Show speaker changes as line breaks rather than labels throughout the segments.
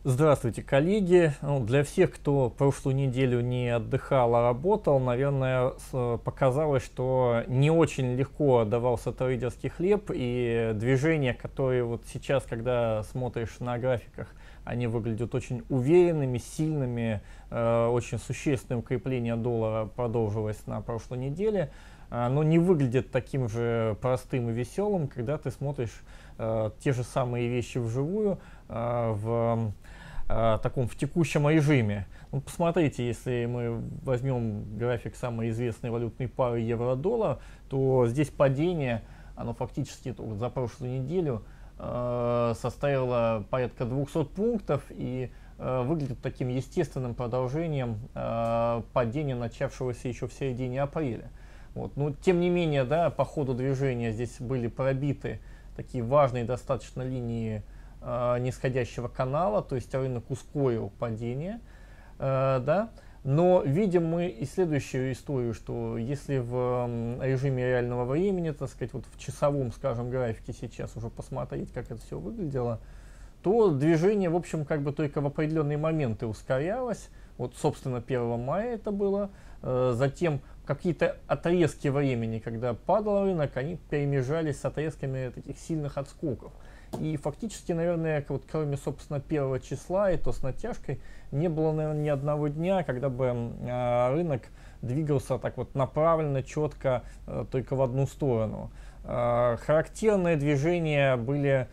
Здравствуйте, коллеги. Ну, для всех, кто прошлую неделю не отдыхал, а работал, наверное, показалось, что не очень легко давался трейдерский хлеб, и движения, которые вот сейчас, когда смотришь на графиках, они выглядят очень уверенными, сильными, очень существенное укрепление доллара продолжилось на прошлой неделе, но не выглядит таким же простым и веселым, когда ты смотришь те же самые вещи вживую, в текущем режиме. Ну, посмотрите, если мы возьмем график самой известной валютной пары евро-доллар, то здесь падение, оно фактически за прошлую неделю составило порядка 200 пунктов и выглядит таким естественным продолжением падения, начавшегося еще в середине апреля. Вот. Но тем не менее, да, по ходу движения здесь были пробиты такие важные достаточно линии нисходящего канала, то есть рынок ускорил падение, да. Но видим мы и следующую историю, что если в режиме реального времени, так сказать, вот в часовом, скажем, графике сейчас уже посмотреть, как это все выглядело, то движение, в общем, как бы только в определенные моменты ускорялось. Вот, собственно, 1 мая это было. Затем какие-то отрезки времени, когда падал рынок, они перемежались с отрезками таких сильных отскоков. И фактически, наверное, вот кроме, собственно, 1 числа, и то с натяжкой, не было, наверное, ни одного дня, когда бы рынок двигался так вот направленно, четко, только в одну сторону. Характерные движения были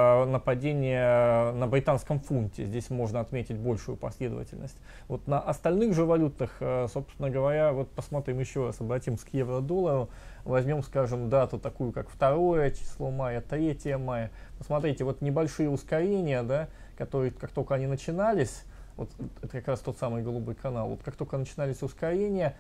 нападения на британском фунте. Здесь можно отметить большую последовательность. Вот на остальных же валютах, собственно говоря, вот посмотрим еще раз, обратимся к евро-доллару, возьмем, скажем, дату такую, как 2 число мая, 3 мая. Посмотрите, вот небольшие ускорения, да, которые, как только они начинались, вот это как раз тот самый голубой канал, вот как только начинались ускорения,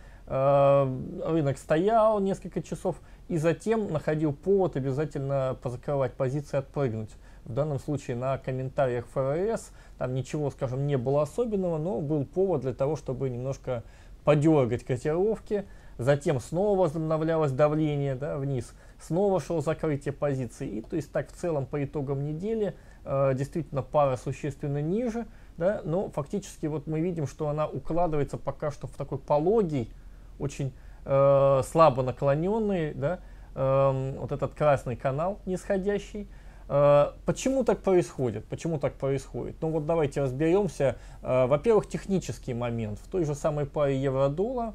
рынок стоял несколько часов и затем находил повод обязательно позакрывать позиции, отпрыгнуть. В данном случае на комментариях ФРС там ничего, скажем, не было особенного, но был повод для того, чтобы немножко подергать котировки. Затем снова возобновлялось давление, да, вниз, снова шло закрытие позиций. И то есть так в целом по итогам недели действительно пара существенно ниже, да, но фактически вот мы видим, что она укладывается пока что в такой пологий, очень слабо наклоненный, да, вот этот красный канал нисходящий. Почему так происходит? Почему так происходит? Ну вот давайте разберемся. Во-первых, технический момент. В той же самой паре евро-доллар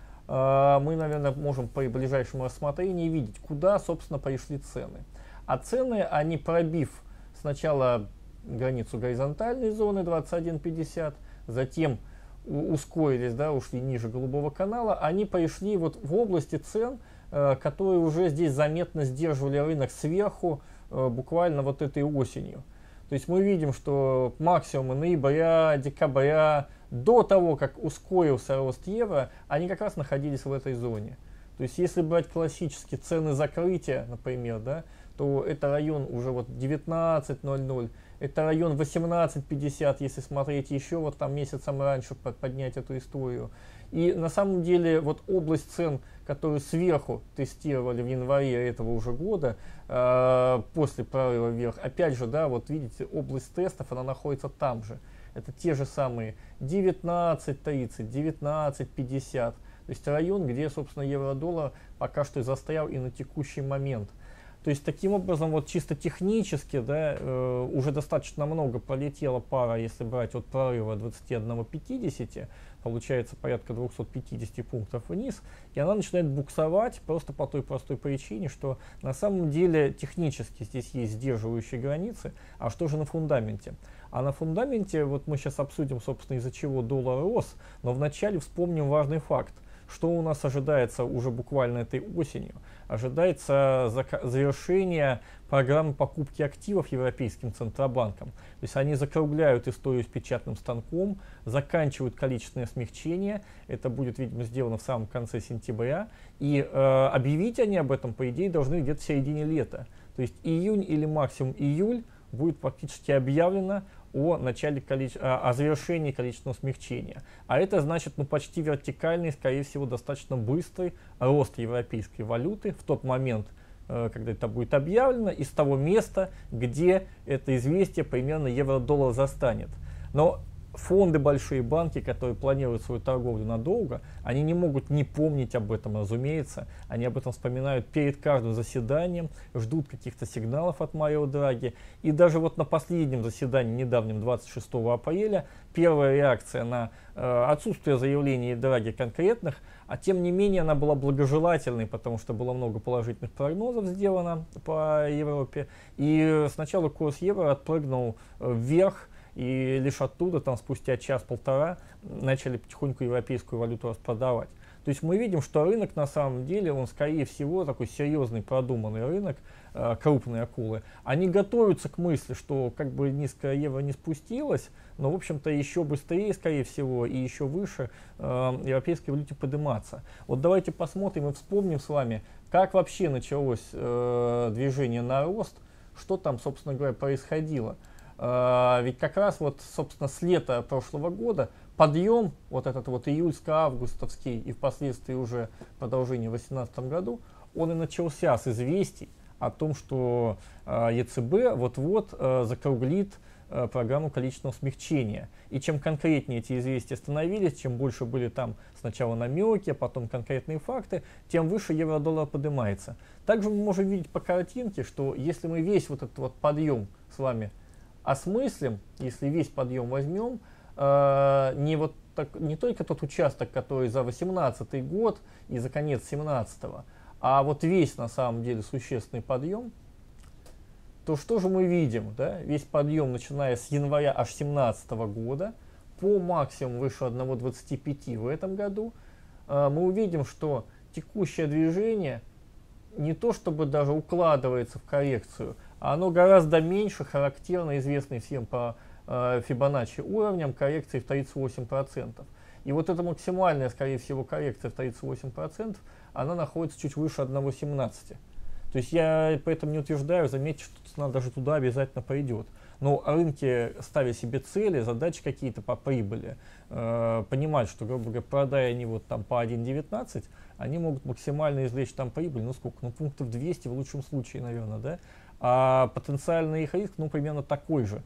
мы, наверное, можем при ближайшем рассмотрении видеть, куда, собственно, пришли цены. А цены, они пробив сначала границу горизонтальной зоны 21.50, затем ускорились, да, ушли ниже голубого канала, они пришли вот в области цен, которые уже здесь заметно сдерживали рынок сверху, буквально вот этой осенью. То есть мы видим, что максимумы ноября, декабря, до того, как ускорился рост евро, они как раз находились в этой зоне. То есть если брать классические цены закрытия, например, да, то это район уже вот 19.00, это район 18.50, если смотреть еще вот там месяцем раньше поднять эту историю. И на самом деле вот область цен, которую сверху тестировали в январе этого уже года, после прорыва вверх, опять же, да, вот видите, область тестов, она находится там же. Это те же самые 19.30, 19.50. То есть район, где, собственно, евро-доллар пока что и застрял и на текущий момент. То есть таким образом, вот чисто технически, да, уже достаточно много пролетела пара, если брать от прорыва 21.50, получается порядка 250 пунктов вниз, и она начинает буксовать просто по той простой причине, что на самом деле технически здесь есть сдерживающие границы. А что же на фундаменте? А на фундаменте, вот мы сейчас обсудим, собственно, из-за чего доллар рос, но вначале вспомним важный факт. Что у нас ожидается уже буквально этой осенью? Ожидается завершение программы покупки активов Европейским Центробанком. То есть они закругляют историю с печатным станком, заканчивают количественное смягчение. Это будет, видимо, сделано в самом конце сентября. И объявить они об этом, по идее, должны где-то в середине лета. То есть июнь или максимум июль будет фактически объявлено о завершении количественного смягчения. А это значит, ну, почти вертикальный, скорее всего, достаточно быстрый рост европейской валюты в тот момент, когда это будет объявлено, из того места, где это известие примерно евро-доллар застанет. Но фонды, большие банки, которые планируют свою торговлю надолго, они не могут не помнить об этом, разумеется. Они об этом вспоминают перед каждым заседанием, ждут каких-то сигналов от Марио Драги. И даже вот на последнем заседании, недавнем, 26 апреля, первая реакция на отсутствие заявлений Драги конкретных, а тем не менее она была благожелательной, потому что было много положительных прогнозов сделано по Европе. И сначала курс евро отпрыгнул вверх, и лишь оттуда, там, спустя час-полтора, начали потихоньку европейскую валюту распродавать. То есть мы видим, что рынок на самом деле, он скорее всего такой серьезный, продуманный рынок, крупные акулы. Они готовятся к мысли, что как бы низкое евро не спустилось, но в общем-то еще быстрее, скорее всего, и еще выше европейской валюте подниматься. Вот давайте посмотрим и вспомним с вами, как вообще началось движение на рост, что там, собственно говоря, происходило. Ведь как раз вот, собственно, с лета прошлого года подъем, вот этот вот июльско-августовский и впоследствии уже продолжение в 2018 году, он и начался с известий о том, что ЕЦБ вот-вот закруглит программу количественного смягчения. И чем конкретнее эти известия становились, чем больше были там сначала намеки, а потом конкретные факты, тем выше евро-доллар поднимается. Также мы можем видеть по картинке, что если мы весь вот этот вот подъем с вами осмыслим, если весь подъем возьмем, не только тот участок, который за 2018 год и за конец 2017, а вот весь на самом деле существенный подъем, то что же мы видим? Да? Весь подъем, начиная с января аж 2017 года, по максимуму выше 1,25 в этом году, мы увидим, что текущее движение не то чтобы даже укладывается в коррекцию, а оно гораздо меньше, характерно известной всем по Фибоначчи уровням коррекции в 38%. И вот эта максимальная, скорее всего, коррекция в 38%, она находится чуть выше 1,17. То есть я поэтому не утверждаю, заметьте, что цена даже туда обязательно пойдет. Но рынки, ставя себе цели, задачи какие-то по прибыли, понимают, что, грубо говоря, продая они вот там по 1,19, они могут максимально извлечь там прибыль, ну сколько, ну пунктов 200 в лучшем случае, наверное, да? А потенциальный их риск, ну, примерно такой же.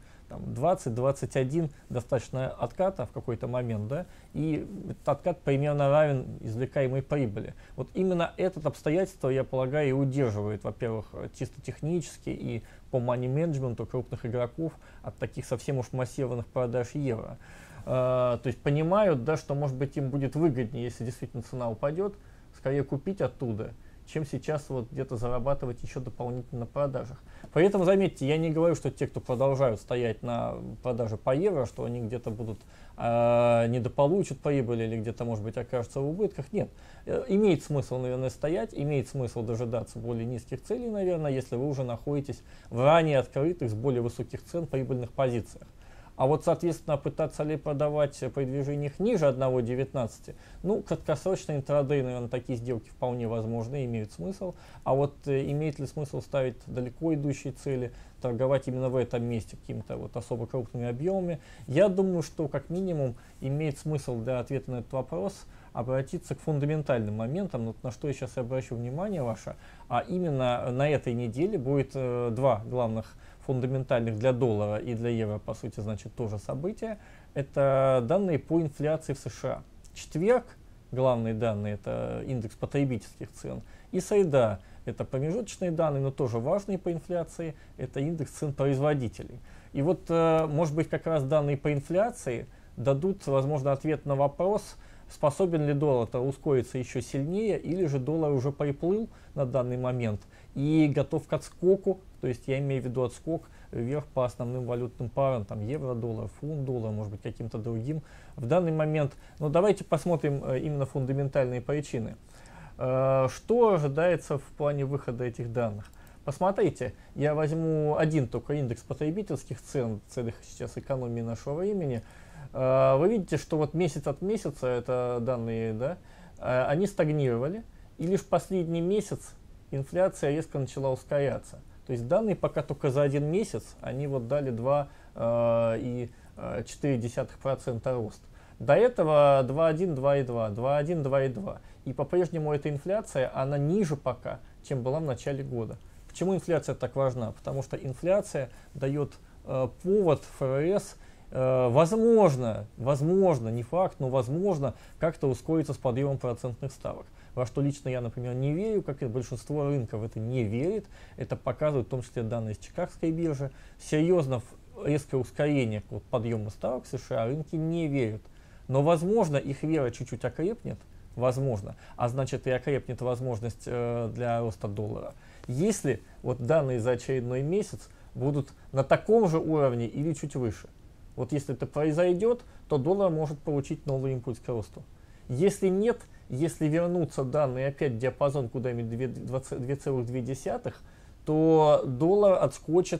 20-21 достаточно отката в какой-то момент, да, и этот откат примерно равен извлекаемой прибыли. Вот именно это обстоятельство, я полагаю, и удерживает, во-первых, чисто технически и по мани-менеджменту крупных игроков от таких совсем уж массированных продаж евро. То есть понимают, да, что, может быть, им будет выгоднее, если действительно цена упадет, скорее купить оттуда, чем сейчас вот где-то зарабатывать еще дополнительно на продажах. При этом, заметьте, я не говорю, что те, кто продолжают стоять на продаже по евро, что они где-то будут недополучат прибыль или где-то, может быть, окажутся в убытках. Нет, имеет смысл, наверное, стоять, имеет смысл дожидаться более низких целей, наверное, если вы уже находитесь в ранее открытых с более высоких цен прибыльных позициях. А вот, соответственно, пытаться ли продавать при движениях ниже 1,19, ну, краткосрочные интрадей, наверное, такие сделки вполне возможны, имеют смысл. А вот имеет ли смысл ставить далеко идущие цели, торговать именно в этом месте какими-то вот особо крупными объемами? Я думаю, что как минимум имеет смысл для ответа на этот вопрос обратиться к фундаментальным моментам, вот на что я сейчас обращу внимание ваше, а именно на этой неделе будет два главных фундаментальных для доллара и для евро, по сути, значит, тоже события. Это данные по инфляции в США. Четверг, главные данные, это индекс потребительских цен. И среда, это промежуточные данные, но тоже важные по инфляции, это индекс цен производителей. И вот, может быть, как раз данные по инфляции дадут, возможно, ответ на вопрос, способен ли доллар ускориться еще сильнее, или же доллар уже приплыл на данный момент и готов к отскоку, то есть я имею в виду отскок вверх по основным валютным парам, там евро-доллар, фунт-доллар, может быть, каким-то другим. В данный момент, ну давайте посмотрим именно фундаментальные причины. Что ожидается в плане выхода этих данных? Посмотрите, я возьму один только индекс потребительских цен в целях сейчас экономии нашего времени. Вы видите, что вот месяц от месяца, это данные, да, они стагнировали, и лишь последний месяц инфляция резко начала ускоряться. То есть данные пока только за один месяц, они вот дали 2,4% рост. До этого 2,1, 2,2, 2,1, 2,2. И по-прежнему эта инфляция, она ниже пока, чем была в начале года. Почему инфляция так важна? Потому что инфляция дает повод ФРС возможно, не факт, но возможно, как-то ускориться с подъемом процентных ставок. Во что лично я, например, не верю, как и большинство рынка в это не верит. Это показывают в том числе данные с Чикагской биржи. Серьезно резкое ускорение подъема ставок в США рынки не верят. Но, возможно, их вера чуть-чуть окрепнет, возможно, а значит и окрепнет возможность для роста доллара. Если вот данные за очередной месяц будут на таком же уровне или чуть выше. Вот если это произойдет, то доллар может получить новый импульс к росту. Если нет, если вернутся данные опять в диапазон куда-нибудь 2,2, то доллар отскочит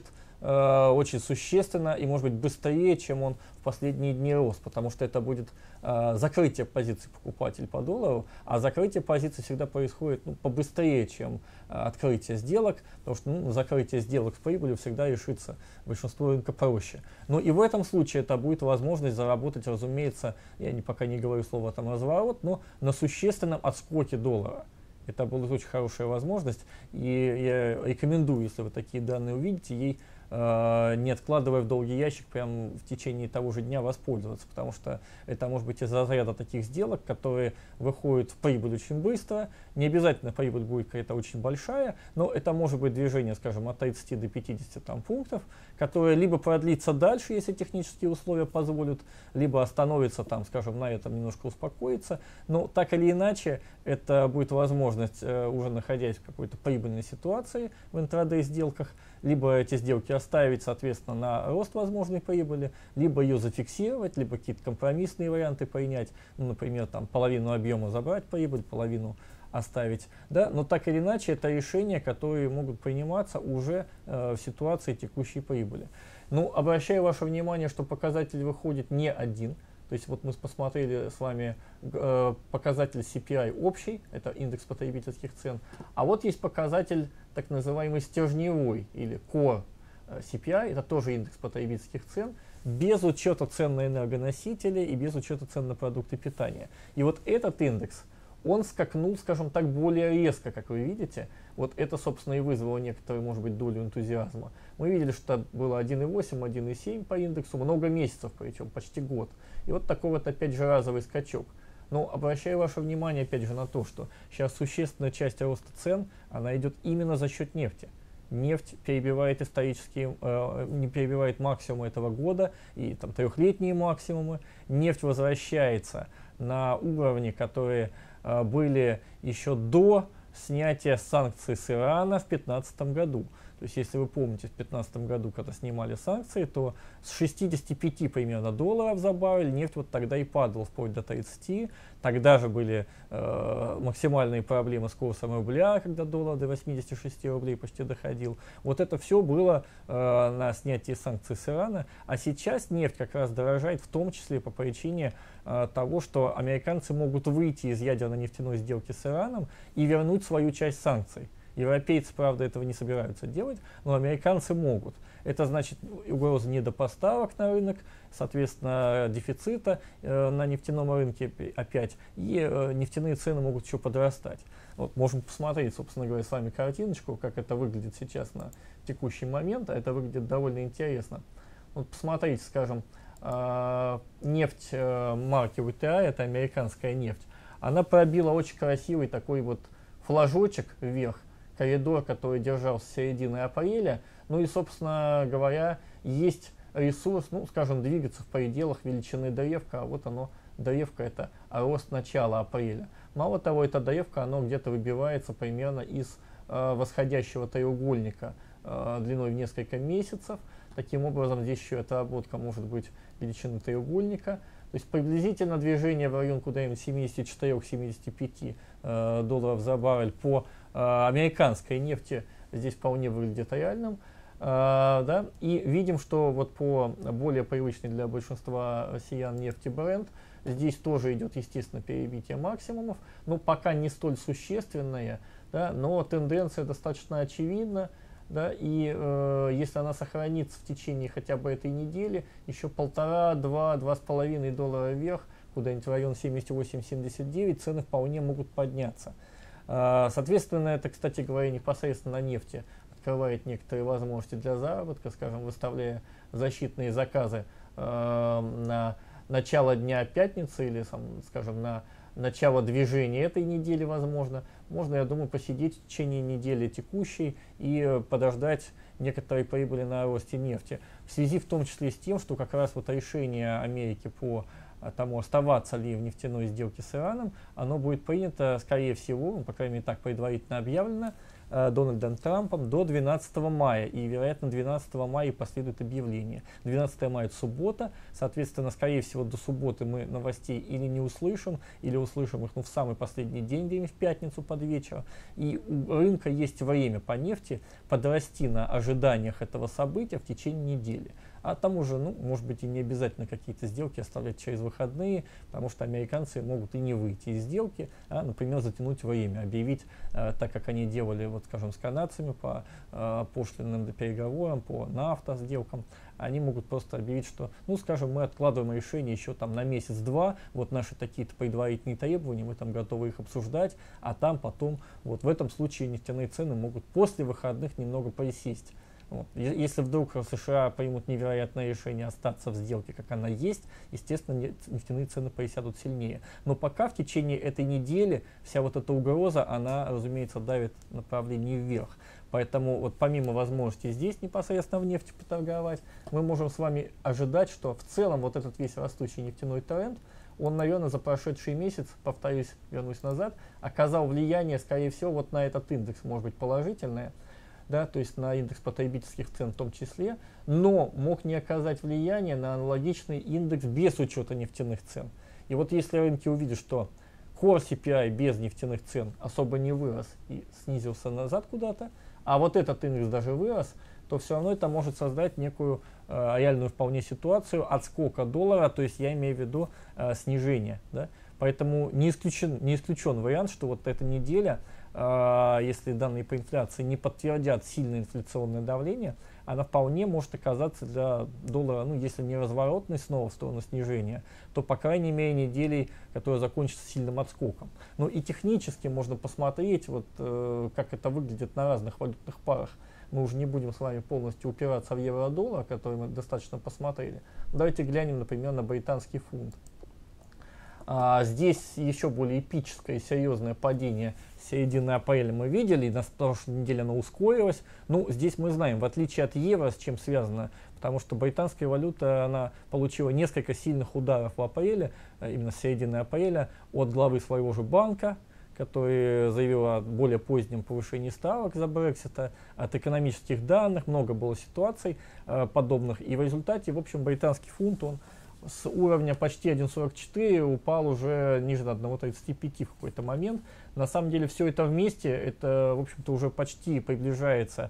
очень существенно и может быть быстрее, чем он в последние дни рос, потому что это будет закрытие позиций покупателей по доллару, а закрытие позиций всегда происходит побыстрее, чем открытие сделок, потому что закрытие сделок с прибылью всегда решится большинство рынка проще. Ну и в этом случае это будет возможность заработать, разумеется, я пока не говорю слово там разворот, но на существенном отскоке доллара. Это будет очень хорошая возможность, и я рекомендую, если вы такие данные увидите, ей не откладывая в долгий ящик, прям в течение того же дня воспользоваться, потому что это может быть из разряда таких сделок, которые выходят в прибыль очень быстро. Не обязательно прибыль будет какая-то очень большая, но это может быть движение, скажем, от 30 до 50 пунктов, которое либо продлится дальше, если технические условия позволят, либо остановится там, скажем, на этом немножко успокоится. Но так или иначе, это будет возможность, уже находясь в какой-то прибыльной ситуации в интрадей сделках, либо эти сделки оставить, соответственно, на рост возможной прибыли, либо ее зафиксировать, либо какие-то компромиссные варианты принять, например, там половину объема забрать прибыль, половину оставить, да, но так или иначе это решения, которые могут приниматься уже в ситуации текущей прибыли. Ну, обращаю ваше внимание, что показатель выходит не один. То есть вот мы посмотрели с вами показатель CPI общий, это индекс потребительских цен, а вот есть показатель так называемый стержневой или Core CPI, это тоже индекс потребительских цен, без учета цен на энергоносители и без учета цен на продукты питания. И вот этот индекс, он скакнул, скажем так, более резко, как вы видите. Вот это, собственно, и вызвало некоторую, может быть, долю энтузиазма. Мы видели, что было 1,8, 1,7 по индексу, много месяцев, причем почти год. И вот такой вот опять же разовый скачок. Но обращаю ваше внимание опять же на то, что сейчас существенная часть роста цен, она идет именно за счет нефти. Нефть перебивает не перебивает максимумы этого года и там трехлетние максимумы. Нефть возвращается на уровни, которые были еще до снятия санкций с Ирана в 2015 году. То есть, если вы помните, в 2015 году, когда снимали санкции, то с 65 примерно долларов за баррель нефть вот тогда и падала вплоть до 30. Тогда же были максимальные проблемы с курсом рубля, когда доллар до 86 рублей почти доходил. Вот это все было на снятии санкций с Ирана. А сейчас нефть как раз дорожает, в том числе по причине того, что американцы могут выйти из ядерно-нефтяной сделки с Ираном и вернуть свою часть санкций. Европейцы, правда, этого не собираются делать, но американцы могут. Это значит угроза недопоставок на рынок, соответственно, дефицита на нефтяном рынке опять, и нефтяные цены могут еще подрастать. Вот, можем посмотреть, собственно говоря, с вами картиночку, как это выглядит сейчас на текущий момент, а это выглядит довольно интересно. Вот посмотрите, скажем, нефть марки WTI, это американская нефть, она пробила очень красивый такой вот флажочек вверх, коридор, который держался с середины апреля. Ну и, собственно говоря, есть ресурс, ну, скажем, двигаться в пределах величины древка. А вот оно, древко, это рост начала апреля. Мало того, эта древка, оно где-то выбивается примерно из восходящего треугольника длиной в несколько месяцев. Таким образом, здесь еще отработка может быть величины треугольника. То есть приблизительно движение в район куда-нибудь 74-75 долларов за баррель по американской нефти здесь вполне выглядит реальным. Да? И видим, что вот по более привычной для большинства россиян нефти Brent, здесь тоже идет, естественно, перебитие максимумов, но пока не столь существенное, да? Но тенденция достаточно очевидна. Да, и если она сохранится в течение хотя бы этой недели, еще 1,5, 2, 2,5 доллара вверх, куда-нибудь в район 78-79, цены вполне могут подняться. Соответственно, это, кстати говоря, непосредственно на нефти открывает некоторые возможности для заработка, скажем, выставляя защитные заказы на начало дня пятницы или, скажем, на начало движения этой недели, возможно. Можно, я думаю, посидеть в течение недели текущей и подождать некоторые прибыли на росте нефти. В связи в том числе с тем, что как раз вот решение Америки по тому, оставаться ли в нефтяной сделке с Ираном, оно будет принято, скорее всего, по крайней мере так предварительно объявлено, Дональдом Трампом до 12 мая. И, вероятно, 12 мая последует объявление. 12 мая – это суббота. Соответственно, скорее всего, до субботы мы новостей или не услышим, или услышим их в самый последний день, где-нибудь в пятницу под вечер. И у рынка есть время по нефти подрасти на ожиданиях этого события в течение недели. А тому же, может быть, и не обязательно какие-то сделки оставлять через выходные, потому что американцы могут и не выйти из сделки, а, например, затянуть время, объявить, так как они делали, вот, скажем, с канадцами по пошлинным переговорам, по нафтосделкам, они могут просто объявить, что, скажем, мы откладываем решение еще там на месяц-два, вот наши такие-то предварительные требования, мы там готовы их обсуждать, а там потом, вот в этом случае нефтяные цены могут после выходных немного присесть. Вот. Если вдруг США примут невероятное решение остаться в сделке, как она есть, естественно, нефтяные цены присядут сильнее. Но пока в течение этой недели вся вот эта угроза, она, разумеется, давит в направлении вверх. Поэтому вот помимо возможности здесь непосредственно в нефти поторговать, мы можем с вами ожидать, что в целом вот этот весь растущий нефтяной тренд, он, наверное, за прошедший месяц, повторюсь, вернусь назад, оказал влияние, скорее всего, вот на этот индекс, может быть, положительное, да, то есть на индекс потребительских цен в том числе, но мог не оказать влияния на аналогичный индекс без учета нефтяных цен. И вот если рынки увидят, что Core CPI без нефтяных цен особо не вырос и снизился назад куда-то, а вот этот индекс даже вырос, то все равно это может создать некую реальную вполне ситуацию отскока доллара, то есть я имею в виду снижение. Да? Поэтому не исключен вариант, что вот эта неделя, если данные по инфляции не подтвердят сильное инфляционное давление, она вполне может оказаться для доллара, если не разворотной снова в сторону снижения, то по крайней мере неделей, которая закончится сильным отскоком. И технически можно посмотреть, вот, как это выглядит на разных валютных парах. Мы уже не будем с вами полностью упираться в евро-доллар, который мы достаточно посмотрели. Давайте глянем, например, на британский фунт. Здесь еще более эпическое и серьезное падение с середины апреля мы видели, и на прошлой неделе оно ускорилось. Здесь мы знаем, в отличие от евро, с чем связано, потому что британская валюта, она получила несколько сильных ударов в апреле, именно с середины апреля, от главы своего же банка, который заявил о более позднем повышении ставок за Брексита, от экономических данных, много было ситуаций подобных, и в результате, в общем, британский фунт, он с уровня почти 1.44 упал уже ниже 1.35 в какой-то момент. На самом деле все это вместе, это, в общем-то, уже почти приближается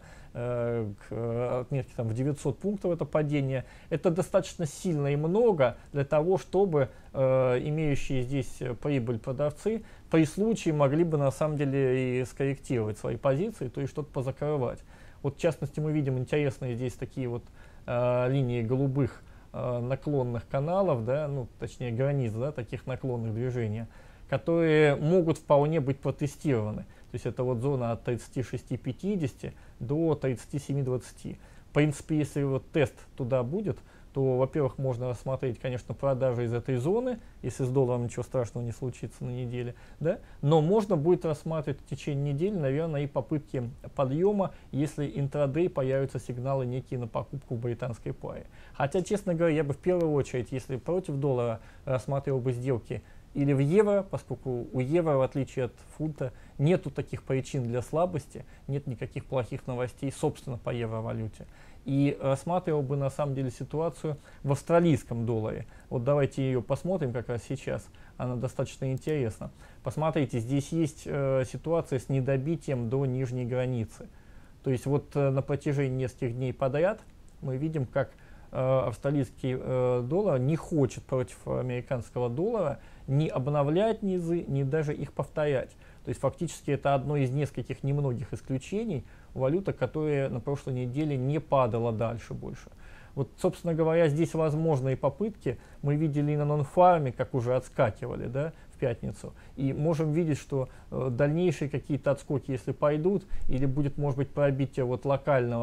к отметке в 900 пунктов, это падение. Это достаточно сильно и много для того, чтобы имеющие здесь прибыль продавцы при случае могли бы на самом деле и скорректировать свои позиции, то есть что-то позакрывать. Вот в частности мы видим интересные здесь такие вот линии голубых наклонных каналов, да, точнее границ, да, таких наклонных движений, которые могут вполне быть протестированы. То есть это вот зона от 36,50 до 37,20. В принципе, если вот тест туда будет, то, во-первых, можно рассмотреть, конечно, продажи из этой зоны, если с долларом ничего страшного не случится на неделе, да? Но можно будет рассматривать в течение недели, наверное, и попытки подъема, если интрадей появятся сигналы некие на покупку в британской паре. Хотя, честно говоря, я бы в первую очередь, если против доллара, рассматривал бы сделки или в евро, поскольку у евро, в отличие от фунта, нету таких причин для слабости, нет никаких плохих новостей, собственно, по евровалюте. И рассматривал бы на самом деле ситуацию в австралийском долларе. Вот давайте ее посмотрим как раз сейчас, она достаточно интересна. Посмотрите, здесь есть ситуация с недобитием до нижней границы. То есть вот на протяжении нескольких дней подряд мы видим, как австралийский доллар не хочет против американского доллара ни обновлять низы, ни даже их повторять. То есть фактически это одно из нескольких немногих исключений, валюта, которая на прошлой неделе не падала дальше больше. Вот, собственно говоря, здесь возможны и попытки. Мы видели и на нон-фарме, как уже отскакивали, да, в пятницу. И можем видеть, что дальнейшие какие-то отскоки, если пойдут, или будет, может быть, пробитие вот локального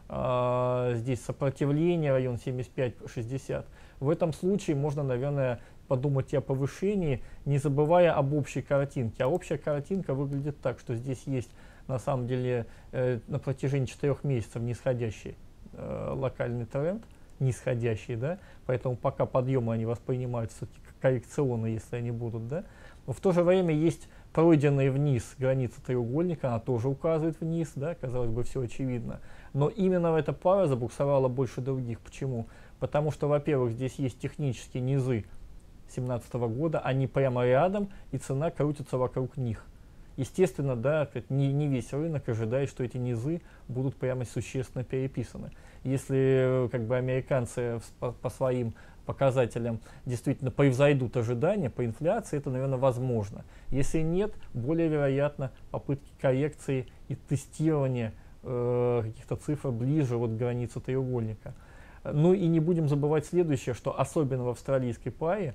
здесь сопротивление, район 75-60. В этом случае можно, наверное, подумать и о повышении, не забывая об общей картинке. А общая картинка выглядит так, что здесь есть на самом деле на протяжении 4 месяцев нисходящий локальный тренд, нисходящий, да, поэтому пока подъемы они воспринимаются как коррекционные, если они будут, да. Но в то же время есть пройденная вниз граница треугольника, она тоже указывает вниз, да, казалось бы, все очевидно. Но именно эта пара забуксовала больше других. Почему? Потому что, во-первых, здесь есть технические низы 2017 года, они прямо рядом, и цена крутится вокруг них. Естественно, да, не весь рынок ожидает, что эти низы будут прямо существенно переписаны. Если как бы американцы по своим показателям действительно превзойдут ожидания по инфляции, это, наверное, возможно. Если нет, более вероятно попытки коррекции и тестирования каких-то цифр ближе вот к границе треугольника. Ну и не будем забывать следующее, что особенно в австралийской паре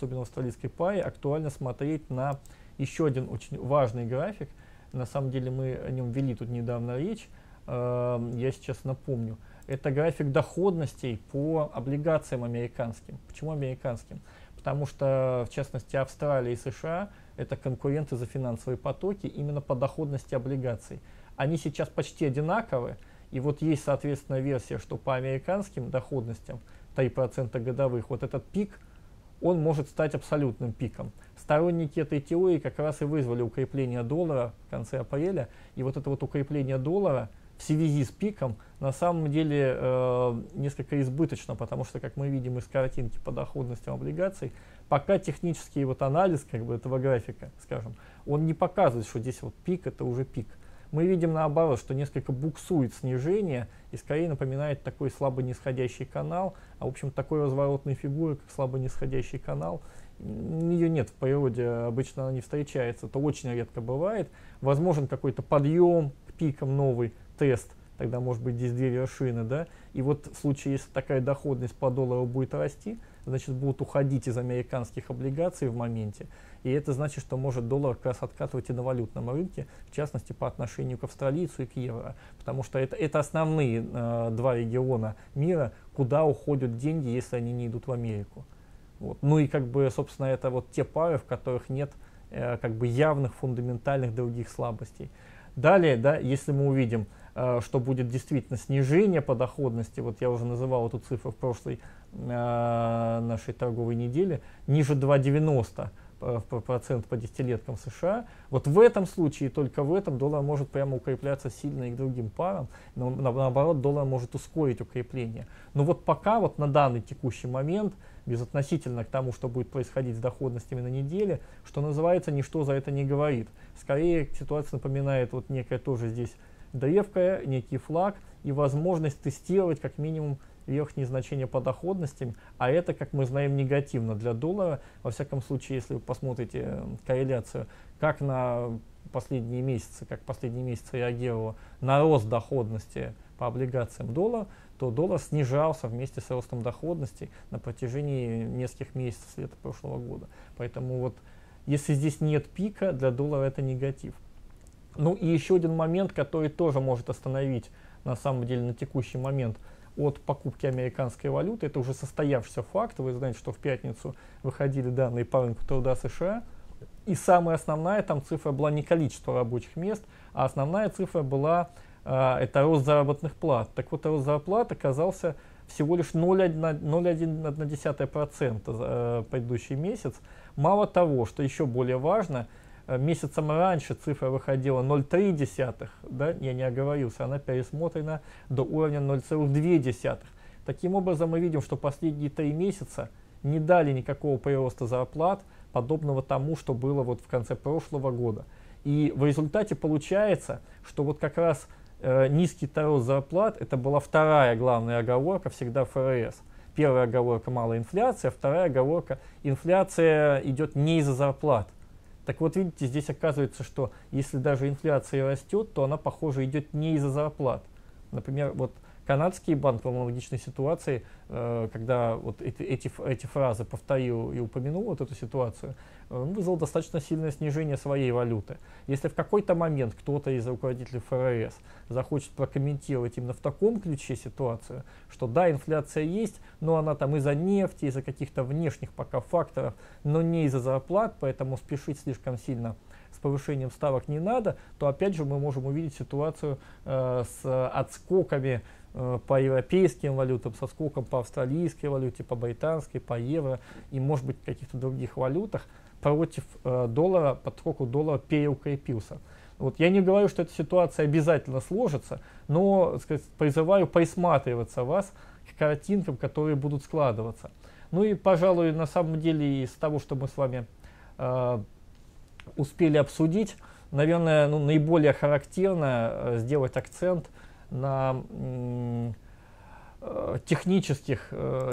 актуально смотреть на еще один очень важный график. На самом деле мы о нем вели тут недавно речь, я сейчас напомню. Это график доходностей по облигациям американским. Почему американским? Потому что, в частности, Австралия и США – это конкуренты за финансовые потоки именно по доходности облигаций. Они сейчас почти одинаковы, и вот есть, соответственно, версия, что по американским доходностям 3% годовых, вот этот пик, он может стать абсолютным пиком. Сторонники этой теории как раз и вызвали укрепление доллара в конце апреля, и вот это вот укрепление доллара в связи с пиком на самом деле несколько избыточно, потому что, как мы видим из картинки по доходностям облигаций, пока технический вот анализ как бы этого графика, скажем, он не показывает, что здесь вот пик, это уже пик. Мы видим наоборот, что несколько буксует снижение и скорее напоминает такой слабо нисходящий канал, а в общем такой разворотной фигуры, как слабо нисходящий канал, ее нет в природе, обычно она не встречается, это очень редко бывает. Возможен какой-то подъем к пикам, новый тест, тогда может быть здесь 2 вершины, да, и вот в случае, если такая доходность по доллару будет расти, значит будут уходить из американских облигаций в моменте, и это значит, что может доллар как раз откатывать и на валютном рынке, в частности по отношению к австралийцу и к евро, потому что это основные 2 региона мира, куда уходят деньги, если они не идут в Америку. Вот. Ну и как бы, собственно, это вот те пары, в которых нет как бы явных фундаментальных других слабостей. Далее, да, если мы увидим, что будет действительно снижение по доходности, вот я уже называл эту цифру в прошлой нашей торговой неделе, ниже 2,90% по десятилеткам США, вот в этом случае, только в этом, доллар может прямо укрепляться сильно и к другим парам, но наоборот доллар может ускорить укрепление. Но вот пока вот на данный текущий момент, безотносительно к тому, что будет происходить с доходностями на неделе, что называется, ничто за это не говорит. Скорее ситуация напоминает вот некое тоже здесь древко, некий флаг и возможность тестировать как минимум верхние значения по доходностям, а это, как мы знаем, негативно для доллара. Во всяком случае, если вы посмотрите корреляцию, как на последние месяцы, реагировало на рост доходности по облигациям доллара, то доллар снижался вместе с ростом доходности на протяжении нескольких месяцев с лета прошлого года. Поэтому вот, если здесь нет пика, для доллара это негатив. Ну и еще один момент, который тоже может остановить, на самом деле, на текущий момент от покупки американской валюты, это уже состоявшийся факт. Вы знаете, что в пятницу выходили данные по рынку труда США, и самая основная там цифра была не количество рабочих мест, а основная цифра была это рост заработных плат. Так вот, рост зарплат оказался всего лишь 0,1% за предыдущий месяц. Мало того, что еще более важно, месяцем раньше цифра выходила 0,3, да, я не оговорился, она пересмотрена до уровня 0,2. Таким образом, мы видим, что последние 3 месяца не дали никакого прироста зарплат, подобного тому, что было вот в конце прошлого года. И в результате получается, что вот как раз низкий рост зарплат, это была вторая главная оговорка всегда ФРС. Первая оговорка – малая инфляция, вторая оговорка – инфляция идет не из-за зарплат. Так вот, видите, здесь оказывается, что если даже инфляция растет, то она, похоже, идет не из-за зарплат. Например, вот Канадский банк в аналогичной ситуации, когда вот эти фразы повторил и упомянул вот эту ситуацию, вызвал достаточно сильное снижение своей валюты. Если в какой-то момент кто-то из руководителей ФРС захочет прокомментировать именно в таком ключе ситуацию, что да, инфляция есть, но она там из-за нефти, из-за каких-то внешних пока факторов, но не из-за зарплат, поэтому спешить слишком сильно с повышением ставок не надо, то опять же мы можем увидеть ситуацию с отскоками по европейским валютам, со скоком по австралийской валюте, по британской, по евро и, может быть, каких-то других валютах против доллара, подскоку доллара переукрепился. Вот я не говорю, что эта ситуация обязательно сложится, но, сказать, призываю присматриваться вас к картинкам, которые будут складываться. Ну и, пожалуй, на самом деле из того, что мы с вами успели обсудить, наверное, наиболее характерно сделать акцент на технических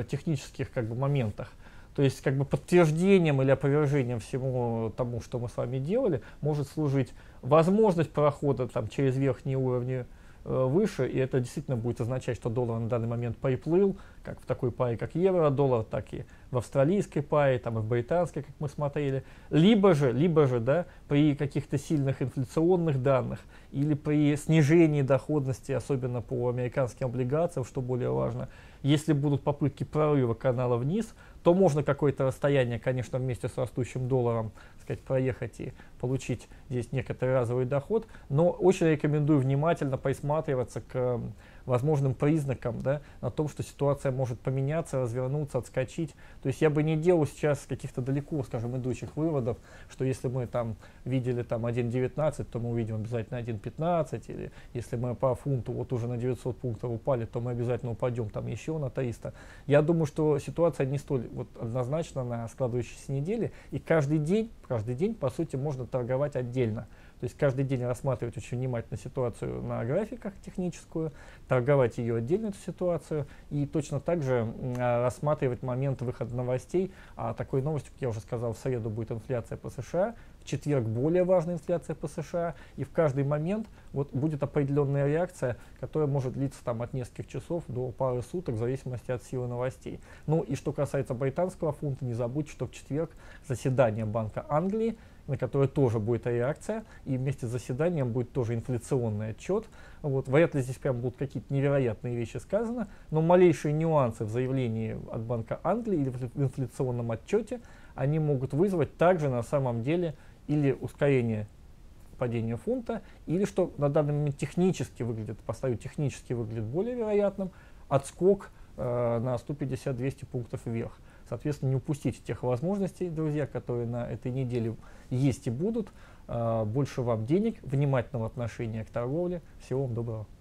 как бы моментах. То есть как бы подтверждением или опровержением всему тому, что мы с вами делали, может служить возможность прохода там, через верхние уровни выше, и это действительно будет означать, что доллар на данный момент приплыл, как в такой паре, как евро-доллар, так и в австралийской паре, там и в британской, как мы смотрели. Либо же, да, при каких-то сильных инфляционных данных или при снижении доходности, особенно по американским облигациям, что более важно, если будут попытки прорыва канала вниз, то можно какое-то расстояние, конечно, вместе с растущим долларом, сказать, проехать и получить здесь некоторый разовый доход, но очень рекомендую внимательно присматриваться к возможным признакам, да, на том, что ситуация может поменяться, развернуться, отскочить. То есть я бы не делал сейчас каких-то далеко, скажем, идущих выводов, что если мы там видели там 1.19, то мы увидим обязательно 1.15, или если мы по фунту вот уже на 900 пунктов упали, то мы обязательно упадем там еще на 300. Я думаю, что ситуация не столь вот однозначна на складывающейся неделе, и каждый день, по сути, можно торговать отдельно. То есть каждый день рассматривать очень внимательно ситуацию на графиках техническую, торговать ее отдельно, эту ситуацию, и точно так же рассматривать момент выхода новостей. А такой новостью, как я уже сказал, в среду будет инфляция по США, в четверг более важная инфляция по США, и в каждый момент вот будет определенная реакция, которая может длиться там, от нескольких часов до пары суток, в зависимости от силы новостей. Ну и что касается британского фунта, не забудьте, что в четверг заседание Банка Англии, на которое тоже будет реакция, и вместе с заседанием будет тоже инфляционный отчет. Вот. Вряд ли здесь прям будут какие-то невероятные вещи сказаны, но малейшие нюансы в заявлении от Банка Англии или в инфляционном отчете, они могут вызвать также на самом деле или ускорение падения фунта, или что на данный момент технически выглядит более вероятным, отскок на 150-200 пунктов вверх. Соответственно, не упустите тех возможностей, друзья, которые на этой неделе есть и будут. Больше вам денег, внимательного отношения к торговле. Всего вам доброго.